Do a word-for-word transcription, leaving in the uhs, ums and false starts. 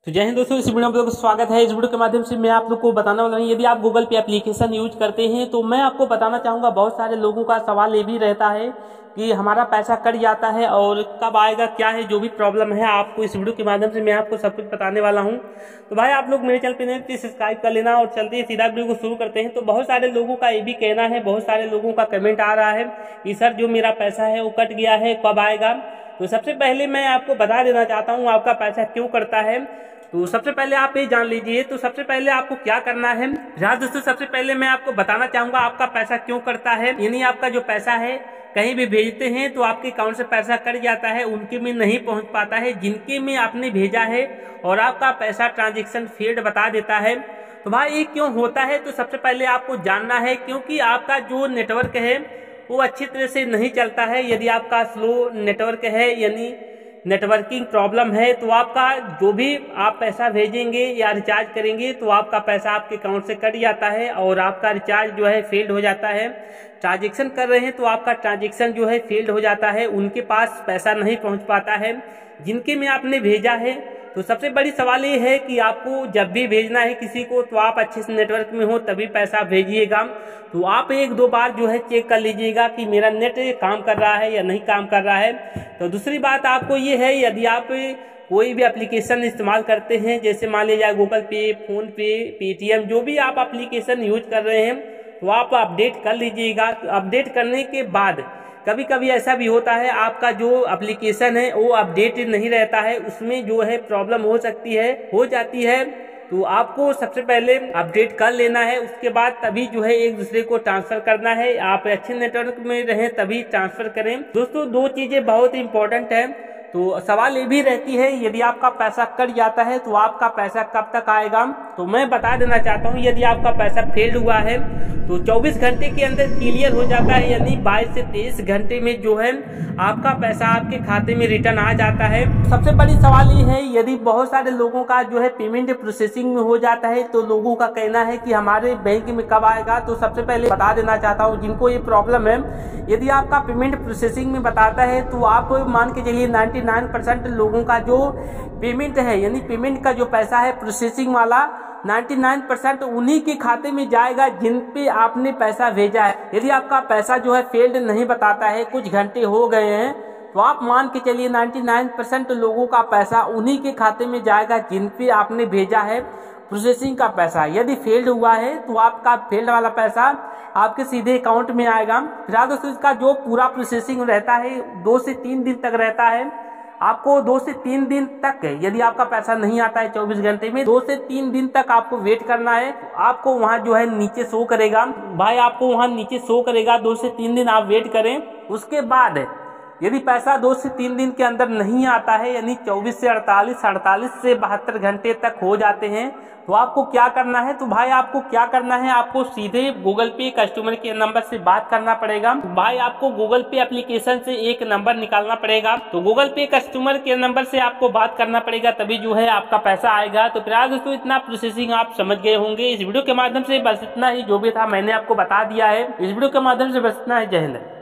तो जय हिंद दोस्तों, इस वीडियो में आप लोगों का स्वागत है। इस वीडियो के माध्यम से मैं आप लोग को बताने वाला हूँ, यदि आप गूगल पे एप्लीकेशन यूज करते हैं तो मैं आपको बताना चाहूँगा। बहुत सारे लोगों का सवाल ये भी रहता है कि हमारा पैसा कट जाता है और कब आएगा, क्या है, जो भी प्रॉब्लम है आपको इस वीडियो के माध्यम से मैं आपको सब कुछ बताने वाला हूँ। तो भाई आप लोग मेरे चैनल पे नए प्लीज सब्सक्राइब कर लेना और चलते हैं सीधा वीडियो को शुरू करते हैं। तो बहुत सारे लोगों का ये भी कहना है, बहुत सारे लोगों का कमेंट आ रहा है कि सर जो मेरा पैसा है वो कट गया है, कब आएगा। तो सबसे पहले मैं आपको बता देना चाहता हूँ आपका पैसा क्यों कटता है। तो सबसे पहले आप ये जान लीजिए। तो सबसे पहले आपको क्या करना है, राज दोस्तों, सबसे पहले मैं आपको बताना चाहूंगा आपका पैसा क्यों कटता है। यानी आपका जो पैसा है कहीं भी भेजते हैं तो आपके अकाउंट से पैसा कट जाता है, उनके में नहीं पहुंच पाता है जिनके में आपने भेजा है, और आपका पैसा ट्रांजेक्शन फेल्ड बता देता है। तो भाई ये क्यों होता है, तो सबसे पहले आपको जानना है क्योंकि आपका जो नेटवर्क है वो अच्छी तरह से नहीं चलता है। यदि आपका स्लो नेटवर्क है यानी नेटवर्किंग प्रॉब्लम है तो आपका जो भी आप पैसा भेजेंगे या रिचार्ज करेंगे तो आपका पैसा आपके अकाउंट से कट जाता है और आपका रिचार्ज जो है फेल्ड हो जाता है। ट्रांजेक्शन कर रहे हैं तो आपका ट्रांजेक्शन जो है फेल्ड हो जाता है, उनके पास पैसा नहीं पहुंच पाता है जिनके में आपने भेजा है। तो सबसे बड़ी सवाल ये है कि आपको जब भी भेजना है किसी को तो आप अच्छे से नेटवर्क में हो तभी पैसा भेजिएगा। तो आप एक दो बार जो है चेक कर लीजिएगा कि मेरा नेट काम कर रहा है या नहीं काम कर रहा है। तो दूसरी बात आपको ये है, यदि आप कोई भी एप्लीकेशन इस्तेमाल करते हैं, जैसे मान लीजिए गूगल पे, फोन पे, पेटीएम, जो भी आप एप्लीकेशन यूज कर रहे हैं तो आप अपडेट कर लीजिएगा। अपडेट करने के बाद कभी कभी ऐसा भी होता है आपका जो एप्लीकेशन है वो अपडेट नहीं रहता है, उसमें जो है प्रॉब्लम हो सकती है, हो जाती है। तो आपको सबसे पहले अपडेट कर लेना है, उसके बाद तभी जो है एक दूसरे को ट्रांसफर करना है। आप अच्छे नेटवर्क में रहें तभी ट्रांसफर करें। दोस्तों दो चीजें बहुत इंपॉर्टेंट है। तो सवाल ये भी रहती है यदि आपका पैसा कट जाता है तो आपका पैसा कब तक आएगा। तो मैं बता देना चाहता हूँ, यदि आपका पैसा फेल्ड हुआ है तो चौबीस घंटे के अंदर क्लियर हो जाता है, यानी बाईस से तेईस घंटे में जो है आपका पैसा आपके खाते में रिटर्न आ जाता है। सबसे बड़ी सवाल ये है, यदि बहुत सारे लोगों का जो है पेमेंट प्रोसेसिंग में हो जाता है तो लोगों का कहना है कि हमारे बैंक में कब आएगा। तो सबसे पहले बता देना चाहता हूँ जिनको ये प्रॉब्लम है, यदि आपका पेमेंट प्रोसेसिंग में बताता है तो आप मान के चलिए निन्यानवे परसेंट लोगों का जो पेमेंट है यानी पेमेंट का जो पैसा है प्रोसेसिंग वाला निन्यानवे परसेंट उन्हीं के खाते में जाएगा जिन पे आपने पैसा भेजा है। यदि आपका पैसा जो है फेल्ड नहीं बताता है, कुछ घंटे हो गए हैं, तो आप मान के चलिए निन्यानवे परसेंट लोगों का पैसा उन्हीं के खाते में जाएगा जिन पे आपने भेजा है प्रोसेसिंग का पैसा। यदि फेल्ड हुआ है तो आपका फेल्ड वाला पैसा आपके सीधे अकाउंट में आएगा। फिर दोस्तों इसका जो पूरा प्रोसेसिंग रहता है दो से तीन दिन तक रहता है। आपको दो से तीन दिन तक, यदि आपका पैसा नहीं आता है चौबीस घंटे में, दो से तीन दिन तक आपको वेट करना है। आपको वहां जो है नीचे शो करेगा, भाई आपको वहां नीचे शो करेगा, दो से तीन दिन आप वेट करें। उसके बाद यदि पैसा दो से तीन दिन के अंदर नहीं आता है, यानी चौबीस से अड़तालीस, अड़तालीस से बहत्तर घंटे तक हो जाते हैं, तो आपको क्या करना है। तो भाई आपको क्या करना है, आपको सीधे गूगल पे कस्टमर केयर नंबर से बात करना पड़ेगा। भाई आपको गूगल पे एप्लीकेशन से एक नंबर निकालना पड़ेगा, तो गूगल पे कस्टमर केयर नंबर से आपको बात करना पड़ेगा, तभी जो है आपका पैसा आएगा। तो फिलहाल दोस्तों इतना प्रोसेसिंग आप समझ गए होंगे। इस वीडियो के माध्यम से बस इतना ही, जो भी था मैंने आपको बता दिया है। इस वीडियो के माध्यम से बस इतना ही। जय हिंद।